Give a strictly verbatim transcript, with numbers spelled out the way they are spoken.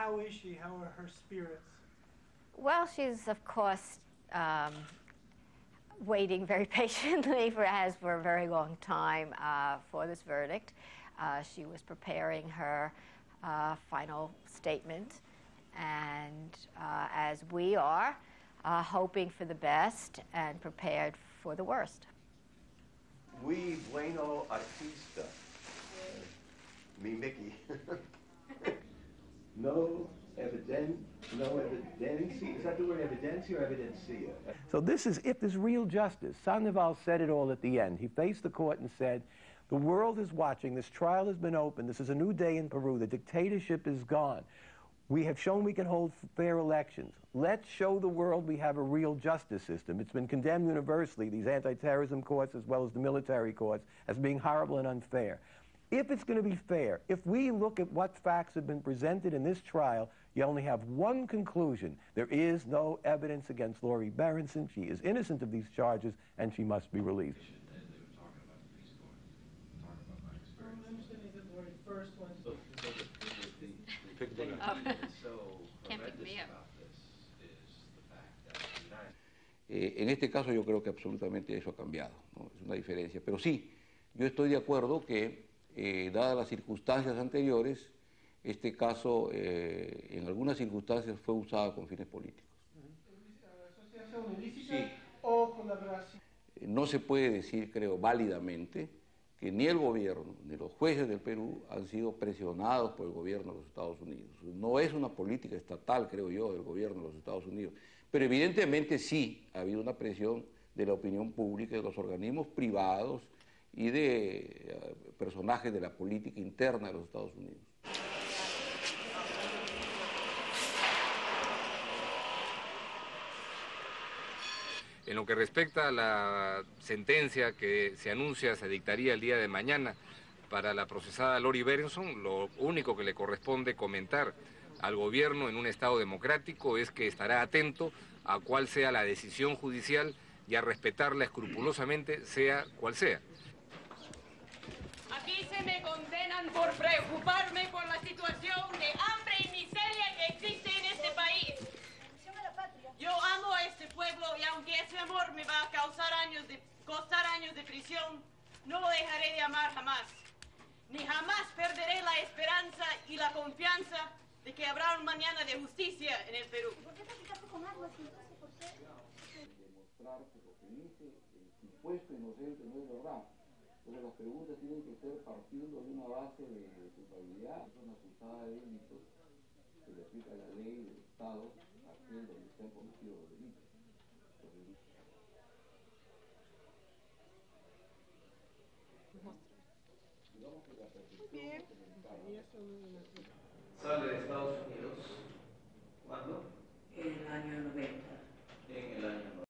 how is she? How are her spirits? Well, she's, of course, um, waiting very patiently for, has for a very long time uh, for this verdict. Uh, she was preparing her uh, final statement, and uh, as we are, uh, hoping for the best and prepared for the worst. Muy bueno artista, mi Mickey. No evidence, no evidencia. Is that the word, evidencia or evidencia? So this is, if there's real justice. Sandoval said it all at the end. He faced the court and said, the world is watching, this trial has been opened, this is a new day in Peru, the dictatorship is gone. We have shown we can hold fair elections. Let's show the world we have a real justice system. It's been condemned universally, these anti-terrorism courts as well as the military courts, as being horrible and unfair. If it's going to be fair, if we look at what facts have been presented in this trial, you only have one conclusion. There is no evidence against Lori Berenson. She is innocent of these charges, and she must be released. Eh, en este caso yo creo que absolutamente eso ha cambiado, ¿no? Es una diferencia. Pero sí, yo estoy de acuerdo que, eh, dadas las circunstancias anteriores, este caso eh, en algunas circunstancias fue usado con fines políticos. ¿Asociación ilícita Sí. o colaboración? No se puede decir, creo, válidamente, que ni el gobierno ni los jueces del Perú han sido presionados por el gobierno de los Estados Unidos. No es una política estatal, creo yo, del gobierno de los Estados Unidos. Pero evidentemente sí ha habido una presión de la opinión pública, de los organismos privados y de uh, personajes de la política interna de los Estados Unidos. En lo que respecta a la sentencia que se anuncia se dictaría el día de mañana para la procesada Lori Berenson, lo único que le corresponde comentar al gobierno en un Estado democrático es que estará atento a cuál sea la decisión judicial y a respetarla escrupulosamente, sea cual sea. Aquí se me condenan por preocuparme por la situación de hambre y miseria que existe en este país. Yo amo a este pueblo y aunque ese amor me va a causar años de, costar años de prisión, no lo dejaré de amar jamás. Ni jamás perderé la esperanza y la confianza de que habrá un mañana de justicia en el Perú. ¿Por qué te quitaste con agua entonces? ¿Por qué? Demostrar que lo que dice el supuesto inocente no es verdad. Entonces las preguntas tienen que ser partiendo de una base de, de culpabilidad. Es una acusada de delitos, se le aplica la ley del Estado a aquel donde se han cometido los delitos. Entonces, digamos que la percepción Sale de Estados Unidos, ¿cuándo? En el año noventa.